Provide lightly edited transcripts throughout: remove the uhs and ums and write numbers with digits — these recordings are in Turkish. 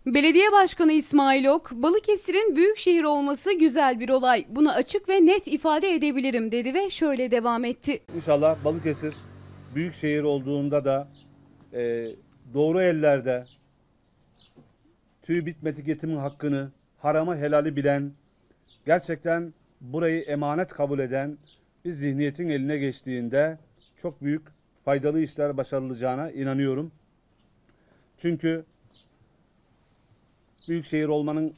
Belediye Başkanı İsmail Ok, Balıkesir'in büyük şehir olması güzel bir olay. Bunu açık ve net ifade edebilirim dedi ve şöyle devam etti. İnşallah Balıkesir büyük şehir olduğunda da doğru ellerde tüy bitmedik yetimin hakkını, haramı helali bilen, gerçekten burayı emanet kabul eden bir zihniyetin eline geçtiğinde çok büyük faydalı işler başarılacağına inanıyorum. Çünkü büyük şehir olmanın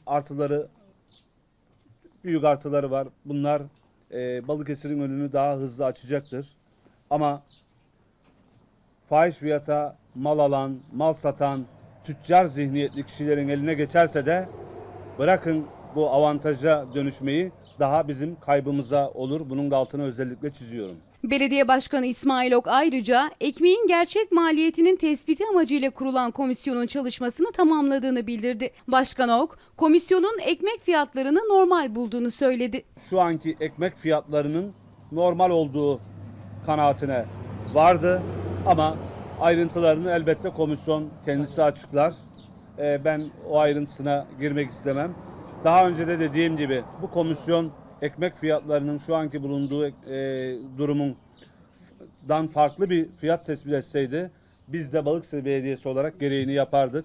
büyük artıları var. Bunlar Balıkesir'in önünü daha hızlı açacaktır. Ama fahiş fiyata mal alan, mal satan, tüccar zihniyetli kişilerin eline geçerse de bırakın bu avantaja dönüşmeyi, daha bizim kaybımıza olur. Bunun da altını özellikle çiziyorum. Belediye Başkanı İsmail Ok ayrıca ekmeğin gerçek maliyetinin tespiti amacıyla kurulan komisyonun çalışmasını tamamladığını bildirdi. Başkan Ok, komisyonun ekmek fiyatlarını normal bulduğunu söyledi. Şu anki ekmek fiyatlarının normal olduğu kanaatine vardı ama ayrıntılarını elbette komisyon kendisi açıklar. Ben o ayrıntısına girmek istemem. Daha önce de dediğim gibi bu komisyon ekmek fiyatlarının şu anki bulunduğu durumundan farklı bir fiyat tespit etseydi biz de Balıkesir Belediyesi olarak gereğini yapardık.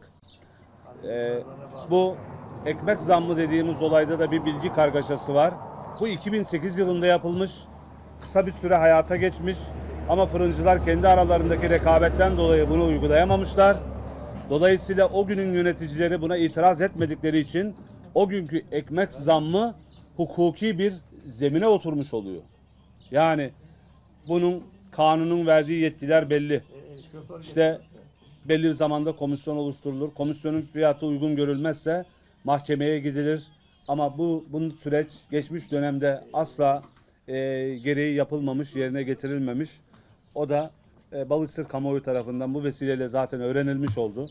Bu ekmek zammı dediğimiz olayda da bir bilgi kargaşası var. Bu 2008 yılında yapılmış, kısa bir süre hayata geçmiş ama fırıncılar kendi aralarındaki rekabetten dolayı bunu uygulayamamışlar. Dolayısıyla o günün yöneticileri buna itiraz etmedikleri için o günkü ekmek zammı hukuki bir zemine oturmuş oluyor. Yani bunun kanunun verdiği yetkiler belli. İşte belli bir zamanda komisyon oluşturulur. Komisyonun fiyatı uygun görülmezse mahkemeye gidilir. Ama bunun süreç geçmiş dönemde asla gereği yapılmamış, yerine getirilmemiş. O da Balıkesir kamuoyu tarafından bu vesileyle zaten öğrenilmiş oldu.